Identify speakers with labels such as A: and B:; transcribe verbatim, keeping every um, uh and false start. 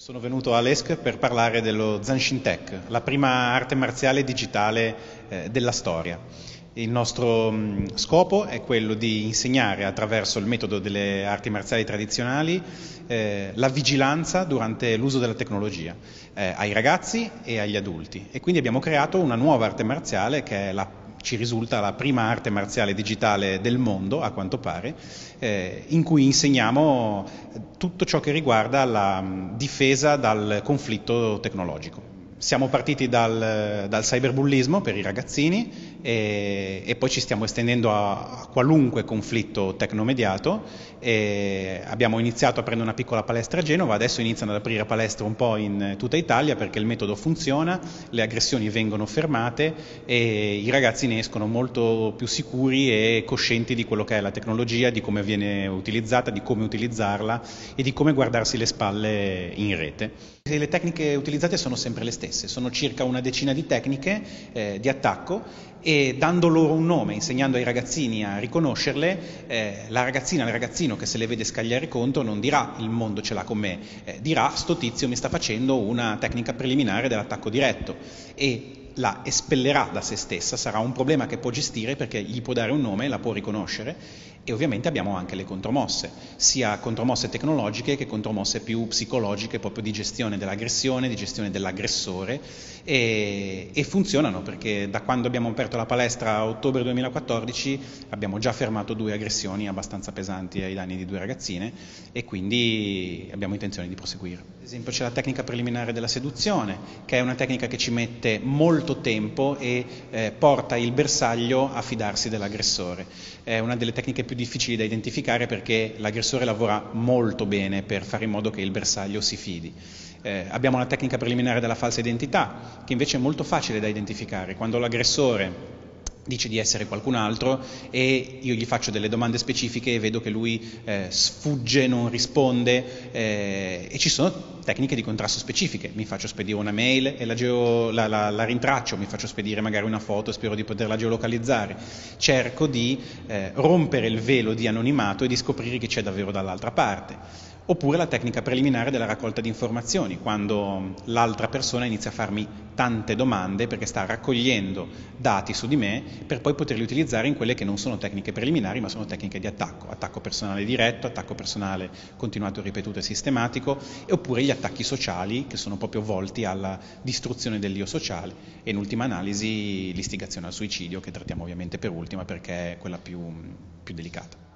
A: Sono venuto a Lesk per parlare dello Zanshin Tech, la prima arte marziale digitale eh, della storia. Il nostro mh, scopo è quello di insegnare attraverso il metodo delle arti marziali tradizionali eh, la vigilanza durante l'uso della tecnologia eh, ai ragazzi e agli adulti. E quindi abbiamo creato una nuova arte marziale che è la ci risulta la prima arte marziale digitale del mondo, a quanto pare, eh, in cui insegniamo tutto ciò che riguarda la mh, difesa dal conflitto tecnologico. Siamo partiti dal, dal cyberbullismo per i ragazzini e, e poi ci stiamo estendendo a, a qualunque conflitto tecnomediato. E abbiamo iniziato aprendo una piccola palestra a Genova, adesso iniziano ad aprire palestre un po' in tutta Italia perché il metodo funziona, le aggressioni vengono fermate e i ragazzi ne escono molto più sicuri e coscienti di quello che è la tecnologia, di come viene utilizzata, di come utilizzarla e di come guardarsi le spalle in rete. Le tecniche utilizzate sono sempre le stesse, sono circa una decina di tecniche eh, di attacco e dando loro un nome, insegnando ai ragazzini a riconoscerle, eh, la ragazzina, il ragazzino che se le vede scagliare contro non dirà il mondo ce l'ha con me, eh, dirà sto tizio mi sta facendo una tecnica preliminare dell'attacco diretto e la espellerà da se stessa, sarà un problema che può gestire perché gli può dare un nome, la può riconoscere e ovviamente abbiamo anche le contromosse, sia contromosse tecnologiche che contromosse più psicologiche, proprio di gestione dell'aggressione, di gestione dell'aggressore e, e funzionano perché da quando abbiamo aperto la palestra a ottobre duemilaquattordici abbiamo già fermato due aggressioni abbastanza pesanti ai danni di due ragazzine e quindi abbiamo intenzione di proseguire. Ad esempio c'è la tecnica preliminare della seduzione, che è una tecnica che ci mette molto tempo e eh, porta il bersaglio a fidarsi dell'aggressore. È una delle tecniche più difficili da identificare perché l'aggressore lavora molto bene per fare in modo che il bersaglio si fidi. Eh, abbiamo la tecnica preliminare della falsa identità, che invece è molto facile da identificare. Quando l'aggressore dice di essere qualcun altro e io gli faccio delle domande specifiche e vedo che lui eh, sfugge, non risponde eh, e ci sono tecniche di contrasto specifiche, mi faccio spedire una mail e la, geo, la, la, la rintraccio, mi faccio spedire magari una foto, spero di poterla geolocalizzare, cerco di eh, rompere il velo di anonimato e di scoprire chi c'è davvero dall'altra parte. Oppure la tecnica preliminare della raccolta di informazioni, quando l'altra persona inizia a farmi tante domande perché sta raccogliendo dati su di me per poi poterli utilizzare in quelle che non sono tecniche preliminari ma sono tecniche di attacco, attacco personale diretto, attacco personale continuato, ripetuto e sistematico, e oppure gli attacchi sociali che sono proprio volti alla distruzione dell'io sociale e in ultima analisi l'istigazione al suicidio che trattiamo ovviamente per ultima perché è quella più, più delicata.